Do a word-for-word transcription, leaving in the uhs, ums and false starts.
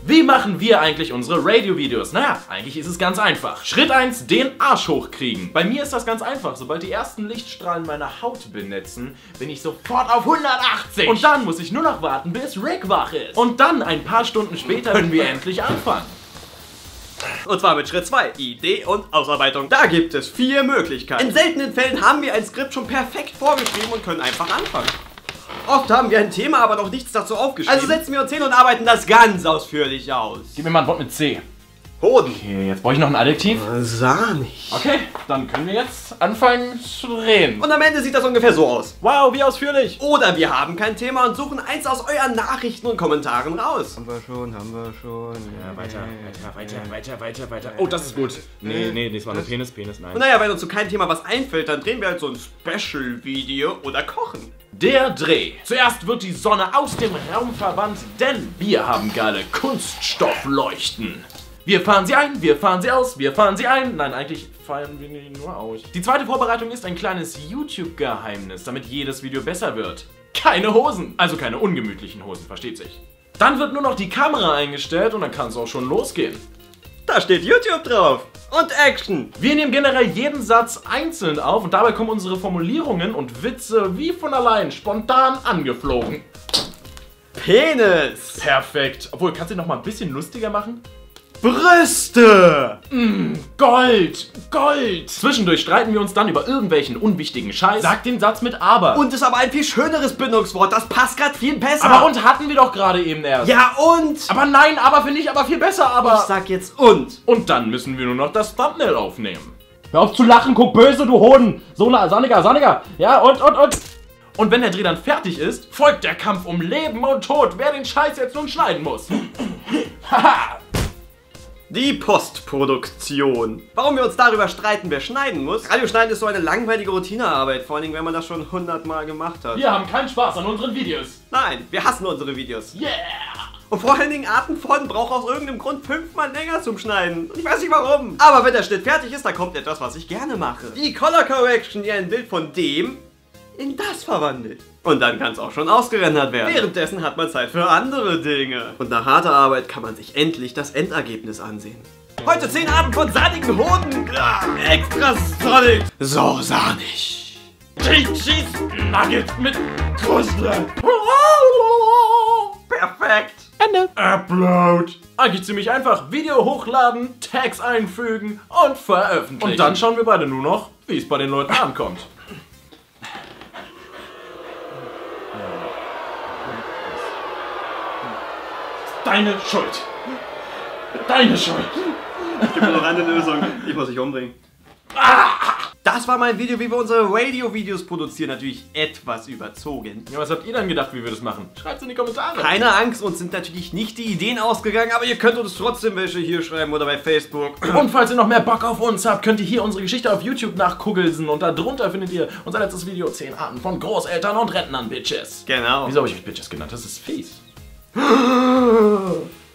Wie machen wir eigentlich unsere Radio-Videos? Naja, eigentlich ist es ganz einfach. Schritt eins, den Arsch hochkriegen. Bei mir ist das ganz einfach. Sobald die ersten Lichtstrahlen meine Haut benetzen, bin ich sofort auf hundertachtzig. Und dann muss ich nur noch warten, bis Rick wach ist. Und dann, ein paar Stunden später, können wir endlich anfangen. Und zwar mit Schritt zwei, Idee und Ausarbeitung. Da gibt es vier Möglichkeiten. In seltenen Fällen haben wir ein Skript schon perfekt vorgeschrieben und können einfach anfangen. Oft haben wir ein Thema, aber noch nichts dazu aufgeschrieben. Also setzen wir uns hin und arbeiten das ganz ausführlich aus. Gib mir mal ein Wort mit C. Hoden. Okay, jetzt brauche ich noch ein Adjektiv. Sahnig. Okay, dann können wir jetzt anfangen zu reden. Und am Ende sieht das ungefähr so aus. Wow, wie ausführlich. Oder wir haben kein Thema und suchen eins aus euren Nachrichten und Kommentaren raus. Haben wir schon, haben wir schon. Ja, weiter, weiter, weiter, weiter, weiter, weiter. Oh, das ist gut. Nee, nee, diesmal nur Penis, Penis, nein. Und naja, wenn uns zu keinem Thema was einfällt, dann drehen wir halt so ein Special-Video oder kochen. Der Dreh. Zuerst wird die Sonne aus dem Raum verbannt, denn wir haben geile Kunststoffleuchten. Wir fahren sie ein, wir fahren sie aus, wir fahren sie ein. Nein, eigentlich fahren wir die nur aus. Die zweite Vorbereitung ist ein kleines YouTube-Geheimnis, damit jedes Video besser wird. Keine Hosen. Also keine ungemütlichen Hosen, versteht sich. Dann wird nur noch die Kamera eingestellt und dann kann es auch schon losgehen. Da steht YouTube drauf. Und Action. Wir nehmen generell jeden Satz einzeln auf und dabei kommen unsere Formulierungen und Witze wie von allein spontan angeflogen. Penis. Perfekt. Obwohl, kannst du ihn noch mal ein bisschen lustiger machen? Brüste! Mm, Gold! Gold! Zwischendurch streiten wir uns dann über irgendwelchen unwichtigen Scheiß. Sag den Satz mit aber. Und ist aber ein viel schöneres Bindungswort. Das passt gerade viel besser. Aber und hatten wir doch gerade eben erst. Ja und? Aber nein, aber finde ich aber viel besser, aber... Ich sag jetzt und. Und dann müssen wir nur noch das Thumbnail aufnehmen. Hör auf zu lachen, guck böse, du Hoden! So, na, Sonniger, Sonniger! Ja, und, und, und! Und wenn der Dreh dann fertig ist, folgt der Kampf um Leben und Tod, wer den Scheiß jetzt nun schneiden muss. Haha! Die Postproduktion. Warum wir uns darüber streiten, wer schneiden muss? Radioschneiden ist so eine langweilige Routinearbeit, vor allem wenn man das schon hundertmal gemacht hat. Wir haben keinen Spaß an unseren Videos. Nein, wir hassen unsere Videos. Yeah! Und vor allen Dingen Arten von braucht aus irgendeinem Grund fünfmal länger zum Schneiden. Und ich weiß nicht warum. Aber wenn der Schnitt fertig ist, dann kommt etwas, was ich gerne mache. Die Color Correction, die ein Bild von dem in das verwandelt. Und dann kann es auch schon ausgerendert werden. Währenddessen hat man Zeit für andere Dinge. Und nach harter Arbeit kann man sich endlich das Endergebnis ansehen. Heute zehn Arten von sahnigen Hoden. Ah, extra sahnig. So sahnig. Cheese Nuggets mit Kruste. Perfekt. Ende. Upload. Eigentlich ziemlich einfach. Video hochladen, Tags einfügen und veröffentlichen. Und dann schauen wir beide nur noch, wie es bei den Leuten ankommt. Deine Schuld. Deine Schuld. Gib mir noch eine Lösung. Ich muss dich umbringen. Das war mein Video, wie wir unsere Radio-Videos produzieren. Natürlich etwas überzogen. Ja, was habt ihr dann gedacht, wie wir das machen? Schreibt's in die Kommentare. Keine Angst, uns sind natürlich nicht die Ideen ausgegangen, aber ihr könnt uns trotzdem welche hier schreiben oder bei Facebook. Und falls ihr noch mehr Bock auf uns habt, könnt ihr hier unsere Geschichte auf YouTube nachkuggelsen. Und darunter findet ihr unser letztes Video, zehn Arten von Großeltern und Rentnern, Bitches. Genau. Wieso habe ich euch Bitches genannt? Das ist fies.